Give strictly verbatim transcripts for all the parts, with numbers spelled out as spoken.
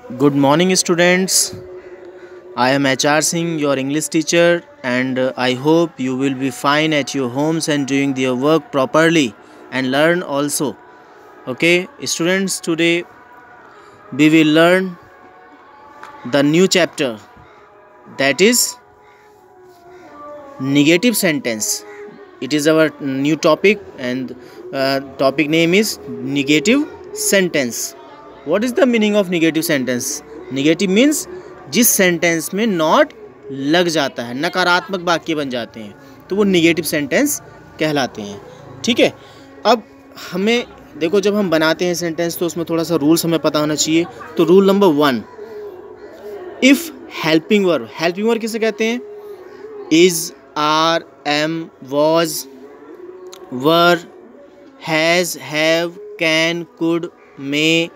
Good morning, students. I am H R Singh, your English teacher, and uh, I hope you will be fine at your homes and doing your work properly and learn also. Okay, students, today we will learn the new chapter, that is negative sentence. It is our new topic, and uh, topic name is negative sentence. What is the meaning of negative sentence? Negative means जिस sentence में not लग जाता है, नकारात्मक वाक्य बन जाते हैं, तो वो निगेटिव सेंटेंस कहलाते हैं। ठीक है, अब हमें देखो, जब हम बनाते हैं सेंटेंस तो उसमें थोड़ा सा रूल्स हमें पता होना चाहिए। तो rule number one, if helping verb, helping verb किसे कहते हैं? Is, are, am, was, were, has, have, can, could, may,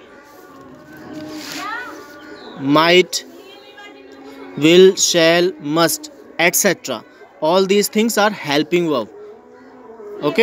might, will, shall, must, et cetera. All these things are helping verb. Okay?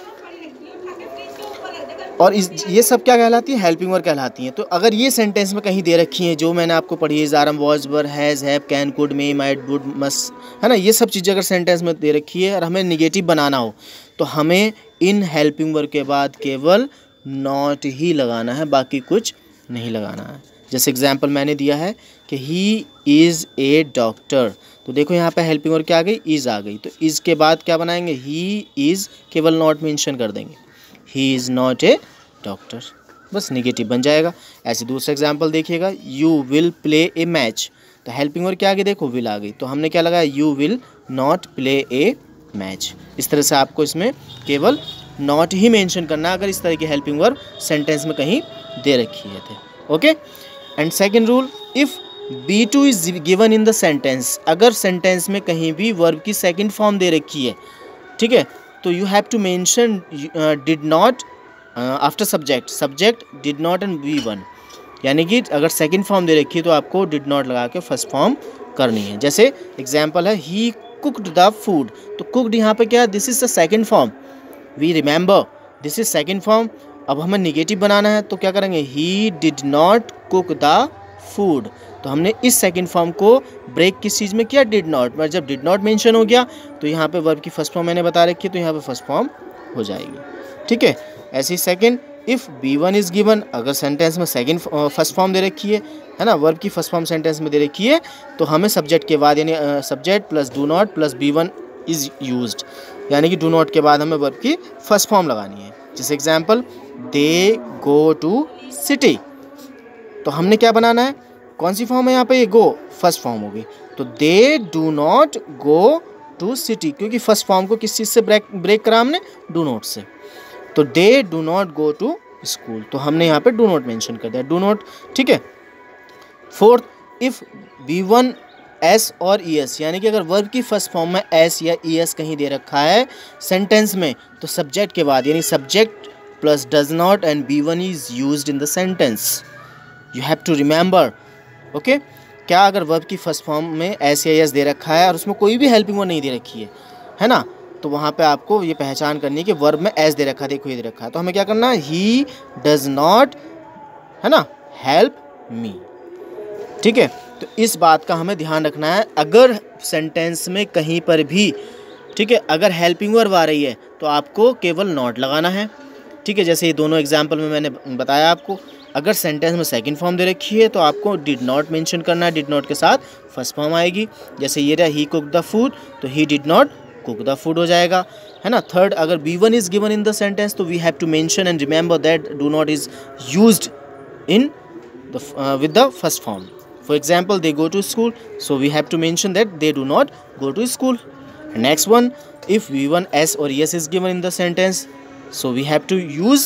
और इस ये सब क्या कहलाती है? हेल्पिंग वर्ब कहलाती हैं। तो अगर ये सेंटेंस में कहीं दे रखी हैं जो मैंने आपको पढ़ी है, is, are, am, was, were, has, have, can, could, may, might, would, must, है ना, ये सब चीज़ें अगर सेंटेंस में दे रखी है और हमें निगेटिव बनाना हो तो हमें इन हेल्पिंग वर्ब के बाद केवल नॉट ही लगाना है, बाकी कुछ नहीं लगाना है। जैसे एग्जाम्पल मैंने दिया है कि ही इज़ ए डॉक्टर, तो देखो यहाँ पे हेल्पिंग वर्ब क्या आ गई? इज़ आ गई। तो इज़ के बाद क्या बनाएंगे? ही इज़, केवल नॉट मेंशन कर देंगे, he is not a doctor, बस निगेटिव बन जाएगा। ऐसे दूसरा एग्जाम्पल देखिएगा, you will play a match, तो हेल्पिंग वर्ब क्या आ गई? देखो विल आ गई, तो हमने क्या लगाया? You will not play a match. इस तरह से आपको इसमें केवल नॉट ही मेंशन करना अगर इस तरह की हेल्पिंग वर्ब सेंटेंस में कहीं दे रखी है थे। Okay, and second rule, if V two is given in the sentence, अगर सेंटेंस में कहीं भी वर्ब की सेकंड फॉर्म दे रखी है, ठीक है, तो you have to mention did not after subject, subject did not and V one, यानी कि अगर सेकंड फॉर्म दे रखी है तो आपको डिड नॉट लगा के फर्स्ट फॉर्म करनी है। जैसे एग्जाम्पल है, ही कुकड द फूड, तो कुकड यहाँ पे क्या है? This is the second form, we remember this is second form. अब हमें निगेटिव बनाना है तो क्या करेंगे? He did not cook the food, तो हमने इस सेकंड फॉर्म को ब्रेक किस चीज़ में किया? Did not. पर जब डिड नॉट मेंशन हो गया तो यहाँ पे वर्ब की फर्स्ट फॉर्म मैंने बता रखी है, तो यहाँ पे फर्स्ट फॉर्म हो जाएगी। ठीक है, ऐसे ही second, if V one is given, अगर सेंटेंस में सेकंड फर्स्ट फॉर्म दे रखी है है ना, वर्ब की फर्स्ट फॉर्म सेंटेंस में दे रखी है, तो हमें सब्जेक्ट के बाद यानी subject plus do not plus V one is used, यानी कि डू नॉट के बाद हमें वर्ब की फर्स्ट फॉर्म लगानी है। जैसे example, they go to city, तो हमने क्या बनाना है? कौन सी फॉर्म है यहाँ पे? ये गो, फर्स्ट फॉर्म होगी, तो they do not go to city, क्योंकि फर्स्ट फॉर्म को किस चीज़ से ब्रेक ब्रेक करा हमने? डू नॉट से। तो they do not go to school, तो हमने यहाँ पे डू नॉट मेंशन कर दिया, डू नॉट। ठीक है, fourth, if V one S और ई एस, यानी कि अगर वर्ब की फर्स्ट फॉर्म में एस या ई एस कहीं दे रखा है सेंटेंस में, तो सब्जेक्ट के बाद यानी subject plus does not and V one is used in the sentence, you have to remember. Okay, क्या अगर वर्ब की फर्स्ट फॉर्म में एस या एस दे रखा है और उसमें कोई भी हेल्पिंग वर्ब नहीं दे रखी है, है ना, तो वहाँ पे आपको ये पहचान करनी है कि वर्ब में एस दे रखा है, देखो ये दे रखा है, तो हमें क्या करना है? ही डज नॉट, है ना, हेल्प मी। ठीक है, तो इस बात का हमें ध्यान रखना है अगर सेंटेंस में कहीं पर भी, ठीक है, अगर हेल्पिंग वर्ब आ रही है तो आपको केवल नॉट लगाना है। ठीक है, जैसे ये दोनों एग्जाम्पल में मैंने बताया आपको, अगर सेंटेंस में सेकंड फॉर्म दे रखी है तो आपको डिड नॉट मेंशन करना है, डिड नॉट के साथ फर्स्ट फॉर्म आएगी। जैसे ये रहा, ही कुक द फूड, तो he did not cook the food हो जाएगा, है ना। थर्ड, अगर V one is given in the sentence तो we have to mention and remember that do not is used in the with the first form. For example, they go to school, so we have to mention that they do not go to school. Next one, if V one S or yes is given in the sentence, so we have to use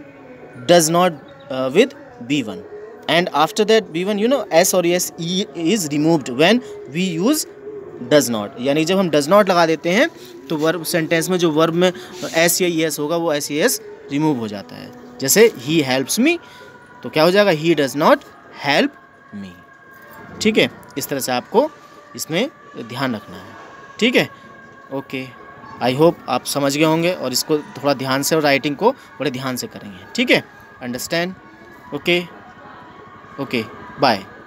does not uh, with B one. And after that B one, you know, S or yes E is removed when we use does not. यानी जब हम does not लगा देते हैं तो verb sentence में जो verb में S या yes होगा वो S या yes रिमूव हो जाता है। जैसे he helps me, तो क्या हो जाएगा? he does not help me. ठीक है, इस तरह से आपको इसमें ध्यान रखना है। ठीक है, ओके, आई होप आप समझ गए होंगे और इसको थोड़ा ध्यान से और राइटिंग को बड़े ध्यान से करेंगे। ठीक है, अंडरस्टैंड? Okay okay bye.